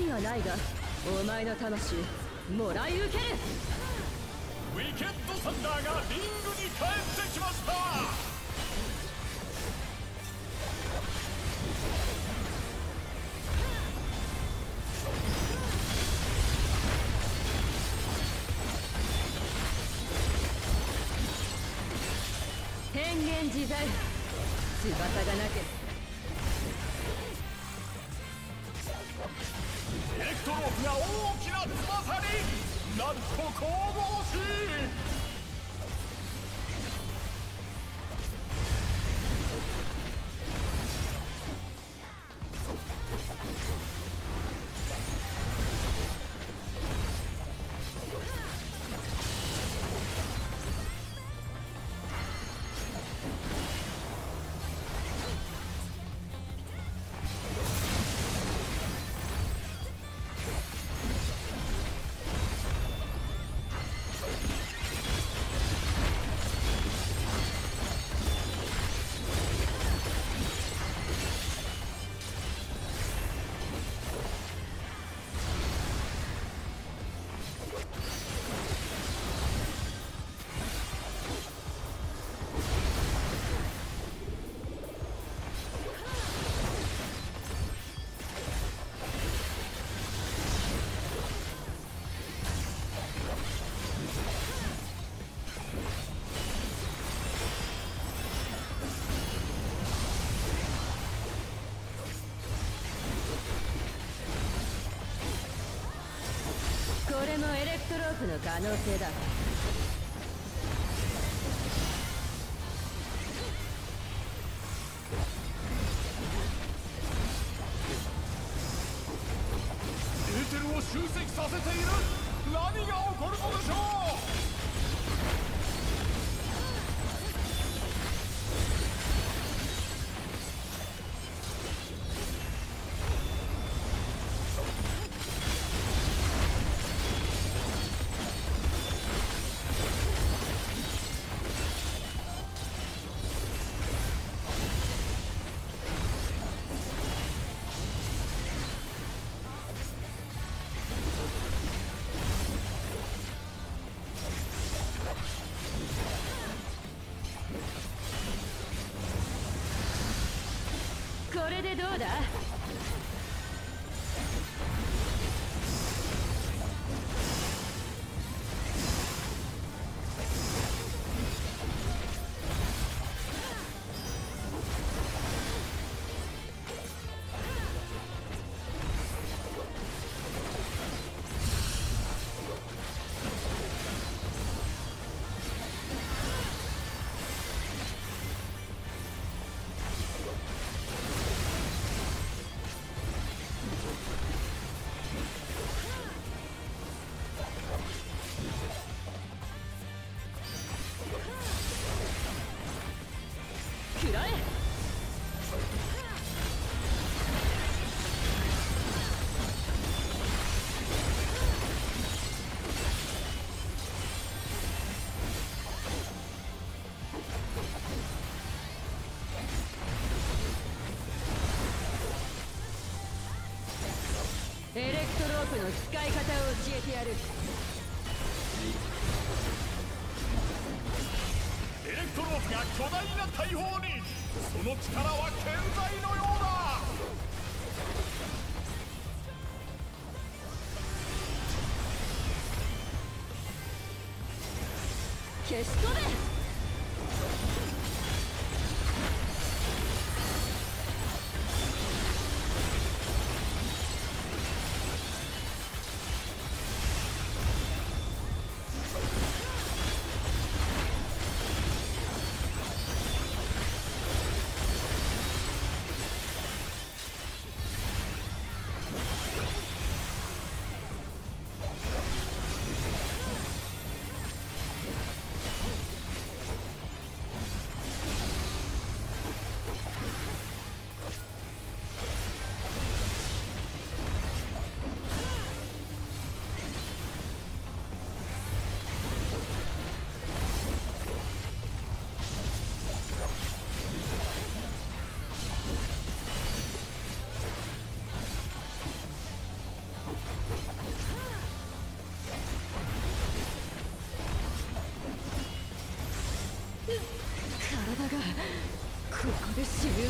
意はないが、お前の魂もらい受ける。 ウィケッドサンダーがリングに帰ってきました。 変幻自在、翼がなければ。 エレクトロープが大きな翼になんと神々しい。 これもエレクトロープの可能性だ。 エーテルを集積させている。何が起こるのでしょう。 これでどうだ。食らえ。エレクトロープの使い方を教えてやる。 エレクトロープが巨大な大砲に。その力は健在のようだ。 消し飛べ。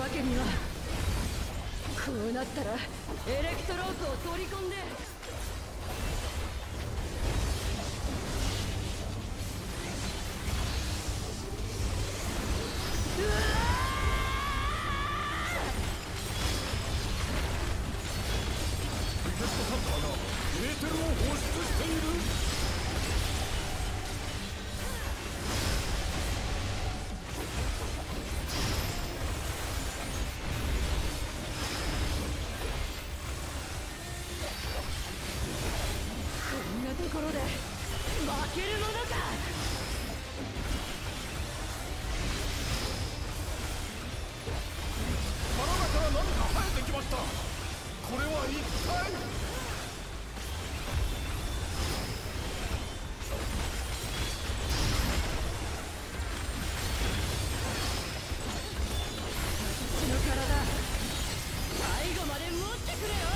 わけには。こうなったらエレクトロープを取り込んで。 リケットハンターがエーテルを放出している。 ところで負けるものか。 体から何か生えてきました。これは一体。 私の体最後まで持ってくれよ。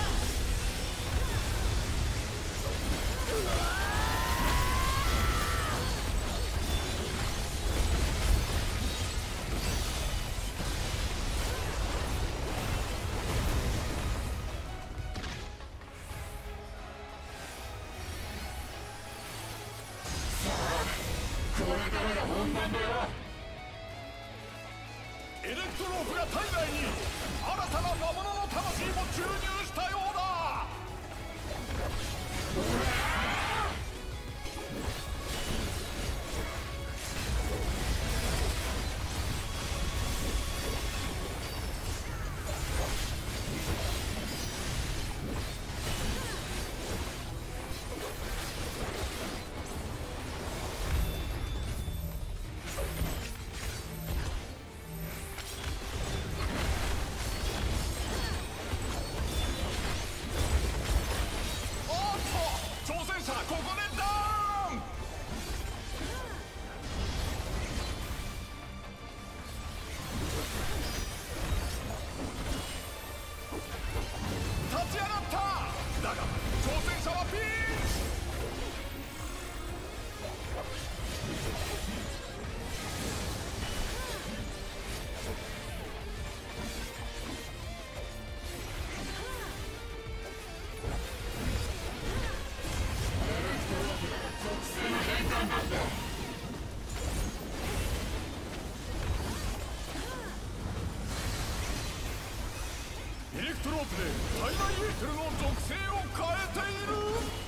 エレクトロープが体内に新たな魔物の魂も注入したようだ。エレクトロープで体内エーテルの属性を変えている。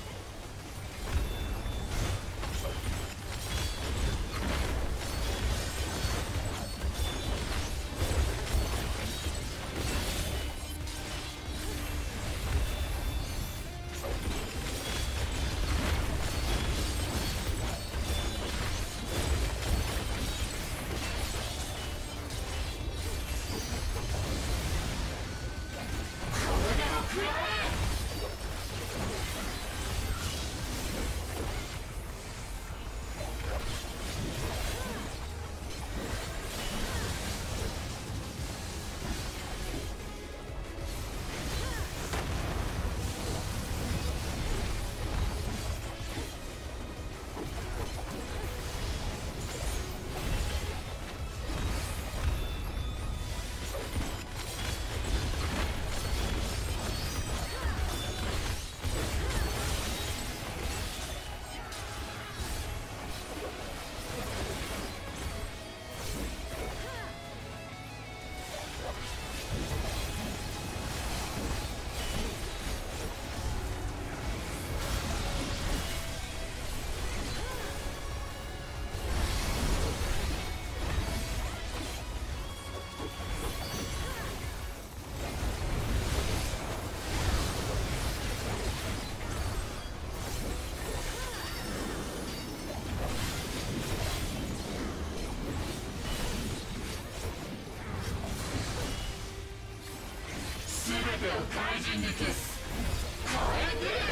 全てを怪人に消す火炎で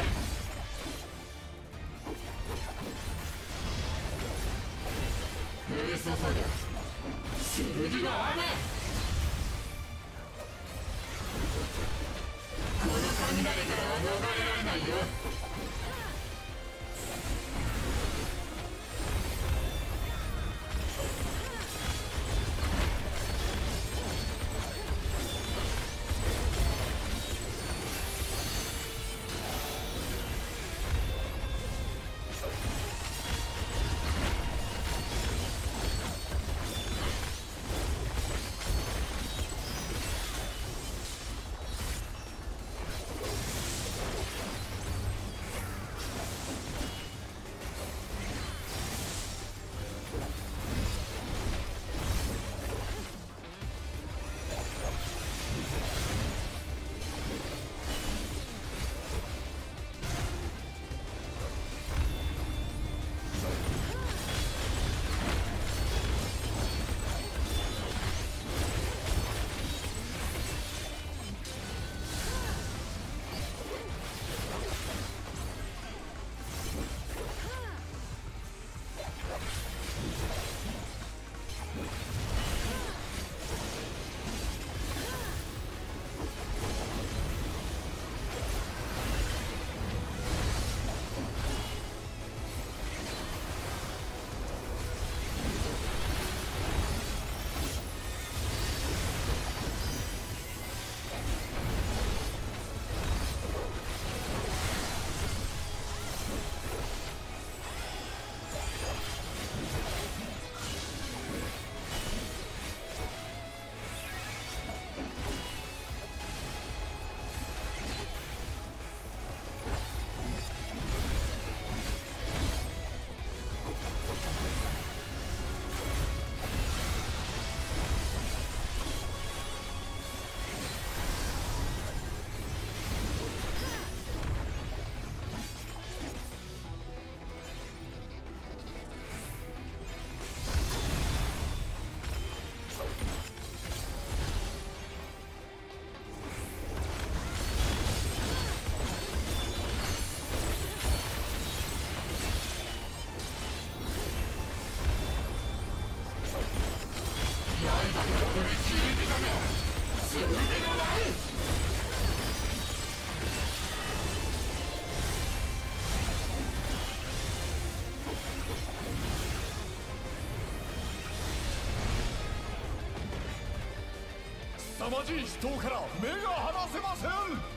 降り注ぐ剣の雨。この雷からは逃れられないよ。 凄まじい死闘から目が離せません。